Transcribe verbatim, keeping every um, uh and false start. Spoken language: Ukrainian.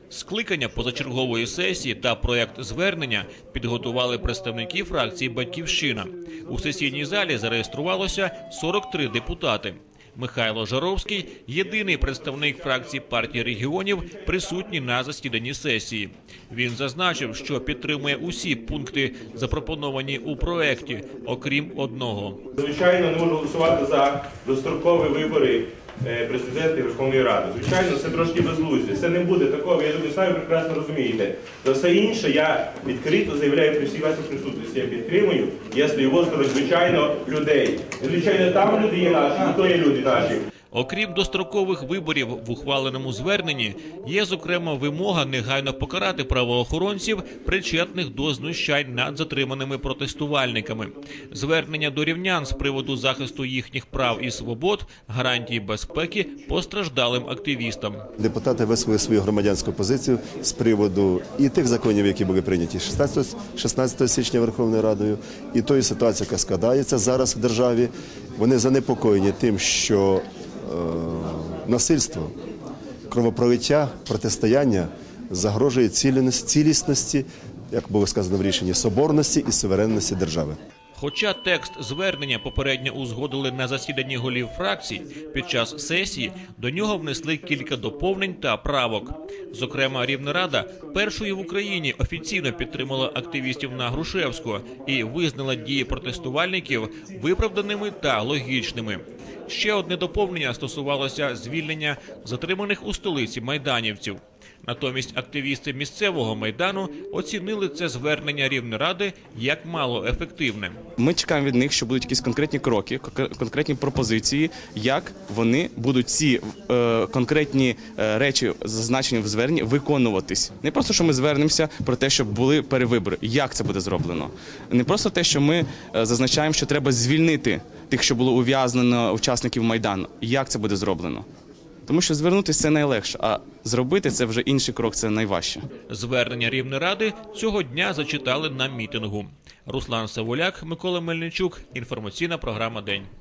Скликання позачергової сесії та проєкт звернення підготували представники фракції «Батьківщина». У сесійній залі зареєструвалося сорок три депутати. Михайло Жаровський – єдиний представник фракції партії регіонів, присутній на засіданні сесії. Він зазначив, що підтримує усі пункти, запропоновані у проєкті, окрім одного. Звичайно, не можу голосувати за дострокові вибори президента і Верховної Ради. Звичайно, це трошки безглуздя. Це не буде такого, я думаю, самі прекрасно розумієте. За все інше я відкрито заявляю при всій вашій присутності. Я підтримую, я стою в осторонь, звичайно, людей. Звичайно, там люди є наші, і то є люди наші. Окрім дострокових виборів в ухваленому зверненні, є, зокрема, вимога негайно покарати правоохоронців, причетних до знущань над затриманими протестувальниками. Звернення до рівнян з приводу захисту їхніх прав і свобод, гарантії безпеки постраждалим активістам. Депутати висловили свою громадянську позицію з приводу і тих законів, які були прийняті шістнадцятого січня Верховною Радою, і тої ситуації, яка складається зараз в державі. Вони занепокоєні тим, що насильство, кровопролиття, протистояння загрожує цілісності, як було сказано в рішенні, соборності і суверенності держави. Хоча текст звернення попередньо узгодили на засіданні голів фракцій, під час сесії до нього внесли кілька доповнень та правок. Зокрема, Рівнерада першою в Україні офіційно підтримала активістів на Грушевського і визнала дії протестувальників виправданими та логічними. Ще одне доповнення стосувалося звільнення затриманих у столиці майданівців. Натомість активісти місцевого Майдану оцінили це звернення Рівнеради як малоефективне. Ми чекаємо від них, що будуть якісь конкретні кроки, конкретні пропозиції, як вони будуть ці е, конкретні е, речі, зазначені в зверненні, виконуватись. Не просто, що ми звернемося про те, щоб були перевибори. Як це буде зроблено? Не просто те, що ми е, зазначаємо, що треба звільнити тих, що було ув'язнено учасників Майдану. Як це буде зроблено? Тому що звернутися – це найлегше, а зробити – це вже інший крок, це найважче. Звернення Рівнеради цього дня зачитали на мітингу. Руслан Савуляк, Микола Мельничук. Інформаційна програма «День».